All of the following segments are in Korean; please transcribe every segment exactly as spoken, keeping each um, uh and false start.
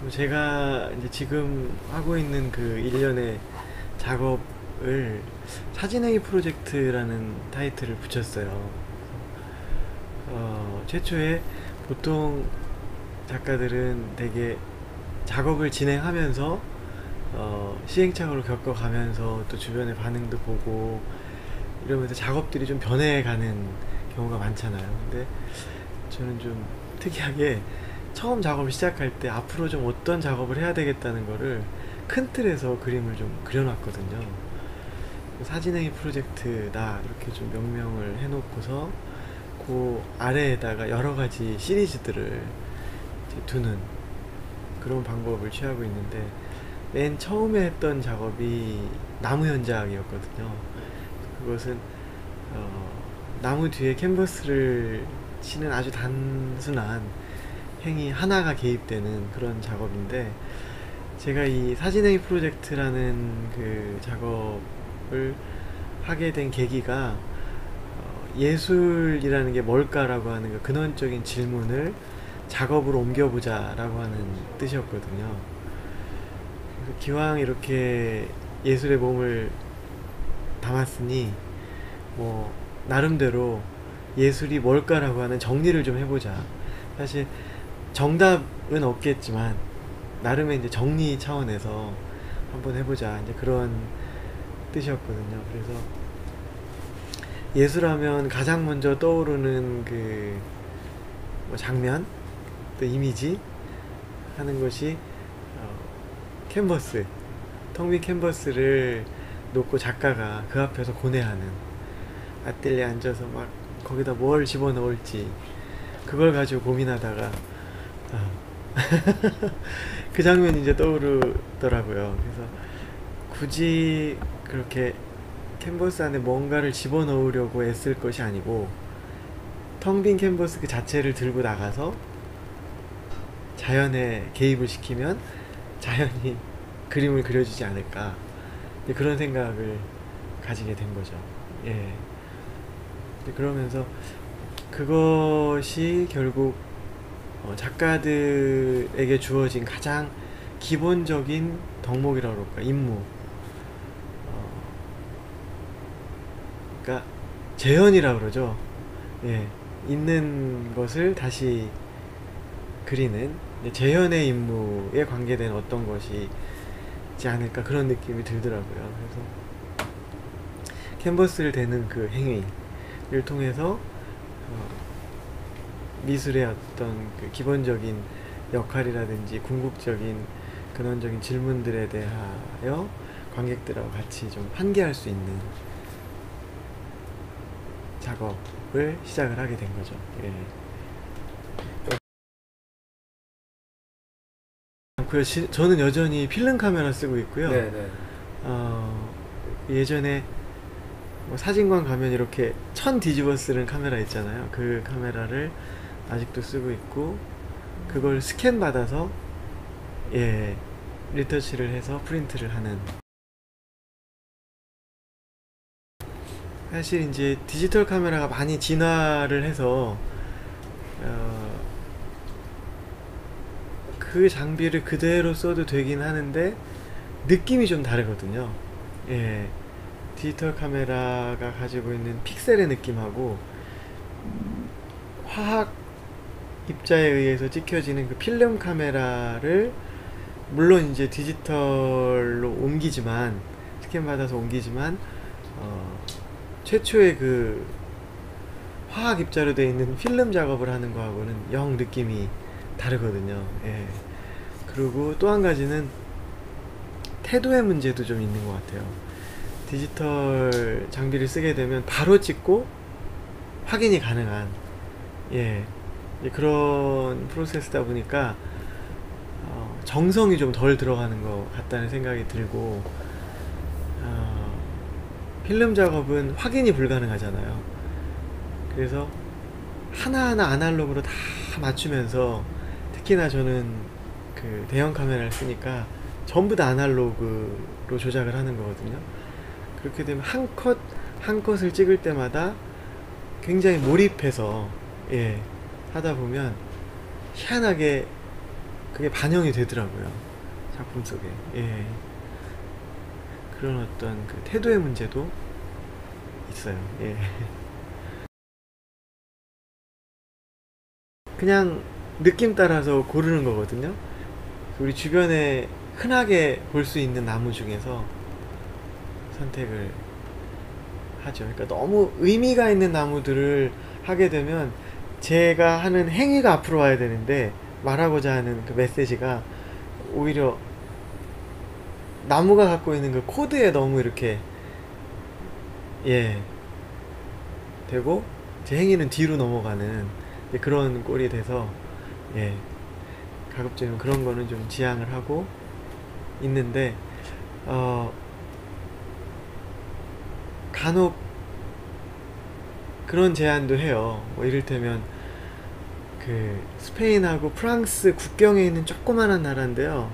제가 이제 지금 하고 있는 그 일련의 작업을 사진행위 프로젝트라는 타이틀을 붙였어요. 어, 최초에 보통 작가들은 되게 작업을 진행하면서 어, 시행착오를 겪어가면서 또 주변의 반응도 보고 이러면서 작업들이 좀 변해가는 경우가 많잖아요. 근데 저는 좀 특이하게 처음 작업을 시작할 때 앞으로 좀 어떤 작업을 해야 되겠다는 거를 큰 틀에서 그림을 좀 그려놨거든요. 사진행위 프로젝트다 이렇게 좀 명명을 해놓고서 그 아래에다가 여러 가지 시리즈들을 이제 두는 그런 방법을 취하고 있는데, 맨 처음에 했던 작업이 나무 현장이었거든요. 그것은 어, 나무 뒤에 캔버스를 치는 아주 단순한 행위 하나가 개입되는 그런 작업인데, 제가 이 사진행위 프로젝트라는 그 작업을 하게 된 계기가 어, 예술이라는 게 뭘까라고 하는 그 근원적인 질문을 작업으로 옮겨보자 라고 하는 뜻이었거든요. 그래서 기왕 이렇게 예술에 몸을 담았으니 뭐 나름대로 예술이 뭘까라고 하는 정리를 좀 해보자. 사실 정답은 없겠지만 나름의 이제 정리 차원에서 한번 해보자, 이제 그런 뜻이었거든요. 그래서 예술하면 가장 먼저 떠오르는 그뭐 장면, 또 이미지 하는 것이 어, 캔버스, 텅 빈 캔버스를 놓고 작가가 그 앞에서 고뇌하는, 아뜰리에 앉아서 막 거기다 뭘 집어넣을지 그걸 가지고 고민하다가 어. 그 장면이 이제 떠오르더라고요. 그래서 굳이 그렇게 캔버스 안에 뭔가를 집어넣으려고 애쓸 것이 아니고 텅 빈 캔버스 그 자체를 들고 나가서 자연에 개입을 시키면 자연이 그림을 그려주지 않을까, 그런 생각을 가지게 된 거죠. 예. 그러면서 그것이 결국 어, 작가들에게 주어진 가장 기본적인 덕목이라고 그럴까, 임무, 어, 그러니까 재현이라고 그러죠. 예, 있는 것을 다시 그리는 재현의 임무에 관계된 어떤 것이지 않을까, 그런 느낌이 들더라고요. 그래서 캔버스를 대는 그 행위를 통해서 어, 미술의 어떤 그 기본적인 역할이라든지 궁극적인 근원적인 질문들에 대하여 관객들하고 같이 좀 환기할 수 있는 작업을 시작을 하게 된 거죠. 예. 저는 여전히 필름 카메라 쓰고 있고요. 네네. 어, 예전에 뭐 사진관 가면 이렇게 천 뒤집어 쓰는 카메라 있잖아요. 그 카메라를 아직도 쓰고 있고, 그걸 스캔 받아서 예 리터치를 해서 프린트를 하는. 사실 이제 디지털 카메라가 많이 진화를 해서 어, 그 장비를 그대로 써도 되긴 하는데 느낌이 좀 다르거든요. 예, 디지털 카메라가 가지고 있는 픽셀의 느낌하고 화학 입자에 의해서 찍혀지는 그 필름 카메라를 물론 이제 디지털로 옮기지만, 스캔 받아서 옮기지만 어, 최초의 그 화학 입자로 되어 있는 필름 작업을 하는 거하고는 영 느낌이 다르거든요. 예. 그리고 또 한 가지는 태도의 문제도 좀 있는 것 같아요. 디지털 장비를 쓰게 되면 바로 찍고 확인이 가능한, 예, 그런 프로세스다 보니까 어, 정성이 좀 덜 들어가는 것 같다는 생각이 들고, 어, 필름 작업은 확인이 불가능하잖아요. 그래서 하나하나 아날로그로 다 맞추면서, 특히나 저는 그 대형 카메라를 쓰니까 전부 다 아날로그로 조작을 하는 거거든요. 그렇게 되면 한 컷 한 컷을 찍을 때마다 굉장히 몰입해서 예 하다 보면 희한하게 그게 반영이 되더라고요, 작품 속에. 예. 그런 어떤 그 태도의 문제도 있어요. 예. 그냥 느낌 따라서 고르는 거거든요. 우리 주변에 흔하게 볼 수 있는 나무 중에서 선택을 하죠. 그러니까 너무 의미가 있는 나무들을 하게 되면 제가 하는 행위가 앞으로 와야 되는데, 말하고자 하는 그 메시지가 오히려 나무가 갖고 있는 그 코드에 너무 이렇게 예 되고, 제 행위는 뒤로 넘어가는 그런 꼴이 돼서, 예 가급적이면 그런 거는 좀 지양을 하고 있는데, 어 간혹 그런 제안도 해요. 뭐 이를테면 그 스페인하고 프랑스 국경에 있는 조그마한 나라인데요,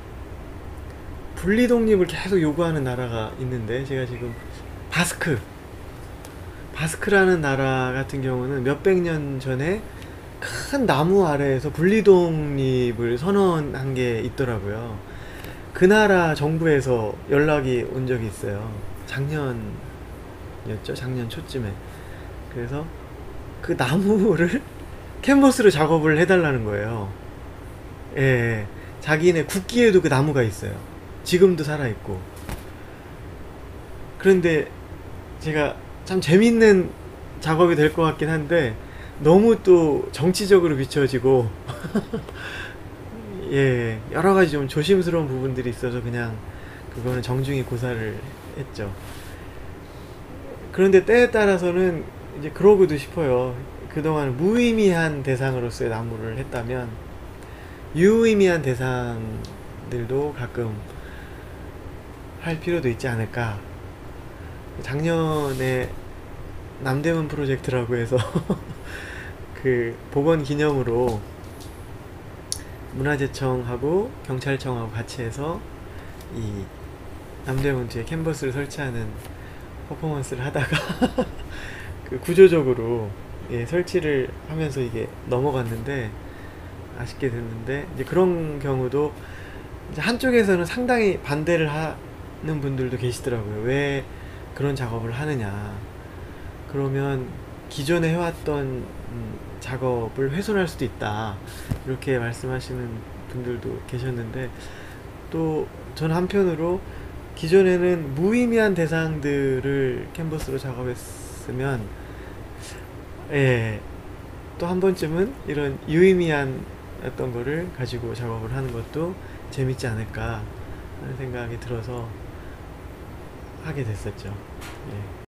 분리 독립을 계속 요구하는 나라가 있는데, 제가 지금 바스크 바스크라는 나라 같은 경우는 몇백 년 전에 큰 나무 아래에서 분리 독립을 선언한 게 있더라고요. 그 나라 정부에서 연락이 온 적이 있어요. 작년이었죠, 작년 초쯤에. 그래서 그 나무를 캔버스로 작업을 해달라는 거예요. 예, 자기네 국기에도 그 나무가 있어요. 지금도 살아있고. 그런데 제가 참 재밌는 작업이 될 것 같긴 한데, 너무 또 정치적으로 비춰지고 예, 여러 가지 좀 조심스러운 부분들이 있어서 그냥 그거는 정중히 고사를 했죠. 그런데 때에 따라서는 이제 그러고도 싶어요. 그동안 무의미한 대상으로서의 나무를 했다면 유의미한 대상들도 가끔 할 필요도 있지 않을까. 작년에 남대문 프로젝트라고 해서 그 복원 기념으로 문화재청하고 경찰청하고 같이 해서 이 남대문 뒤에 캔버스를 설치하는 퍼포먼스를 하다가 그 구조적으로 예, 설치를 하면서 이게 넘어갔는데, 아쉽게 됐는데, 이제 그런 경우도 이제 한쪽에서는 상당히 반대를 하는 분들도 계시더라고요. 왜 그런 작업을 하느냐. 그러면 기존에 해왔던 음, 작업을 훼손할 수도 있다, 이렇게 말씀하시는 분들도 계셨는데, 또 저는 한편으로 기존에는 무의미한 대상들을 캔버스로 작업했으면, 예, 또 한 번쯤은 이런 유의미한 어떤 거를 가지고 작업을 하는 것도 재밌지 않을까 하는 생각이 들어서 하게 됐었죠. 예.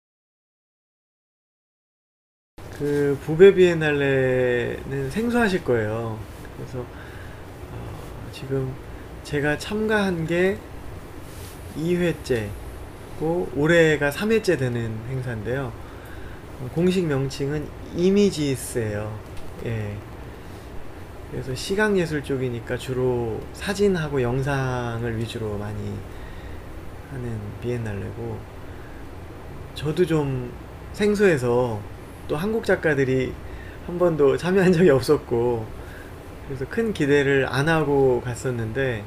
그 부베 비엔날레는 생소하실 거예요. 그래서 어, 지금 제가 참가한 게 이 회째고 올해가 삼 회째 되는 행사인데요. 어, 공식 명칭은 이미지스예요. 예. 그래서 시각예술 쪽이니까 주로 사진하고 영상을 위주로 많이 하는 비엔날레고, 저도 좀 생소해서 또 한국 작가들이 한 번도 참여한 적이 없었고, 그래서 큰 기대를 안 하고 갔었는데,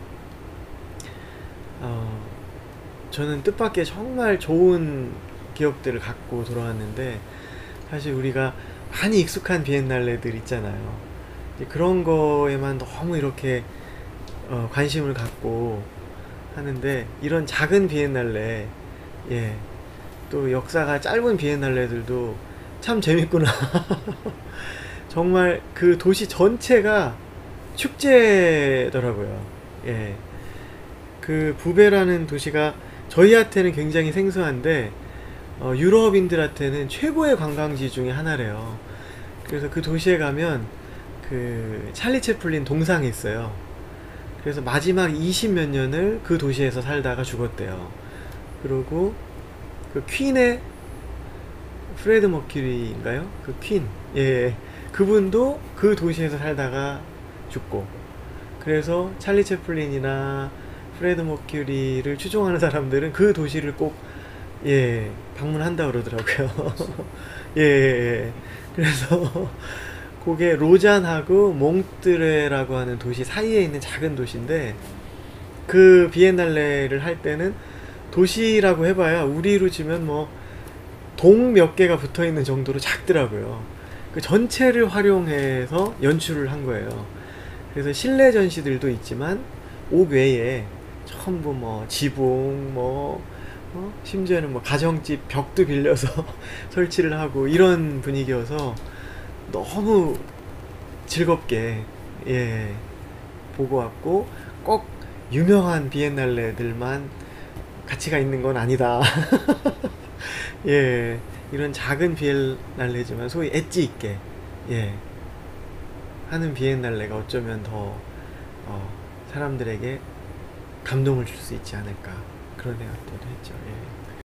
어, 저는 뜻밖의 정말 좋은 기억들을 갖고 돌아왔는데, 사실 우리가 많이 익숙한 비엔날레들 있잖아요. 이제 그런 거에만 너무 이렇게 어, 관심을 갖고 하는데, 이런 작은 비엔날레, 예, 또 역사가 짧은 비엔날레들도 참 재밌구나. 정말 그 도시 전체가 축제더라고요. 예. 그 부베라는 도시가 저희한테는 굉장히 생소한데, 어, 유럽인들한테는 최고의 관광지 중에 하나래요. 그래서 그 도시에 가면 그 찰리 채플린 동상이 있어요. 그래서 마지막 이십 몇 년을 그 도시에서 살다가 죽었대요. 그리고 그 퀸의 프레드 머큐리인가요? 그 퀸, 예, 그분도 그 도시에서 살다가 죽고, 그래서 찰리 채플린이나 프레드 머큐리를 추종하는 사람들은 그 도시를 꼭, 예, 방문한다 그러더라고요. 예, 예, 예. 그래서 그게 로잔하고 몽트레라고 하는 도시 사이에 있는 작은 도시인데, 그 비엔날레를 할 때는 도시라고 해봐야 우리로 치면 뭐 동 몇 개가 붙어 있는 정도로 작더라고요. 그 전체를 활용해서 연출을 한 거예요. 그래서 실내 전시들도 있지만 옥 외에 전부 뭐 지붕 뭐 어? 심지어는 뭐 가정집 벽도 빌려서 설치를 하고 이런 분위기여서 너무 즐겁게 예 보고 왔고, 꼭 유명한 비엔날레들만 가치가 있는 건 아니다. 예, 이런 작은 비엔날레지만 소위 엣지 있게 예 하는 비엔날레가 어쩌면 더 어, 사람들에게 감동을 줄 수 있지 않을까, 그런 생각도 했죠. 예.